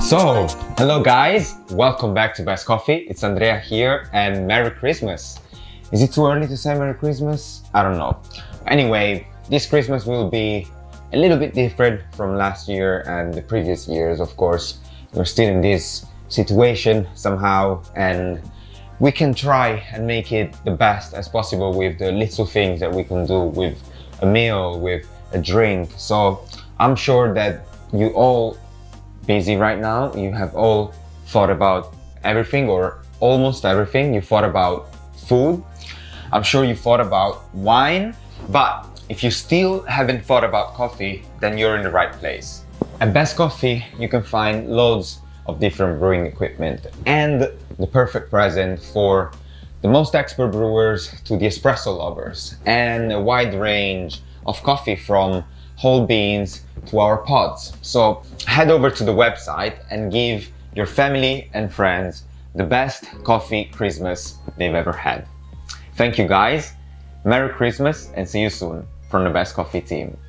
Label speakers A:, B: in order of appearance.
A: So, hello guys, welcome back to Best Coffee. It's Andrea here and Merry Christmas. Is it too early to say Merry Christmas? I don't know. Anyway, this Christmas will be a little bit different from last year and the previous years. Of course, we're still in this situation somehow, and we can try and make it the best as possible with the little things that we can do with a meal, with a drink. So I'm sure that you all busy right now. You have all thought about everything or almost everything. You thought about food. I'm sure you thought about wine, but if you still haven't thought about coffee, then you're in the right place. At Best Coffee, you can find loads of different brewing equipment and the perfect present for the most expert brewers to the espresso lovers, and a wide range of coffee from whole beans to our pods. So head over to the website and give your family and friends the best coffee Christmas they've ever had. Thank you guys, Merry Christmas, and see you soon from the Best Coffee team.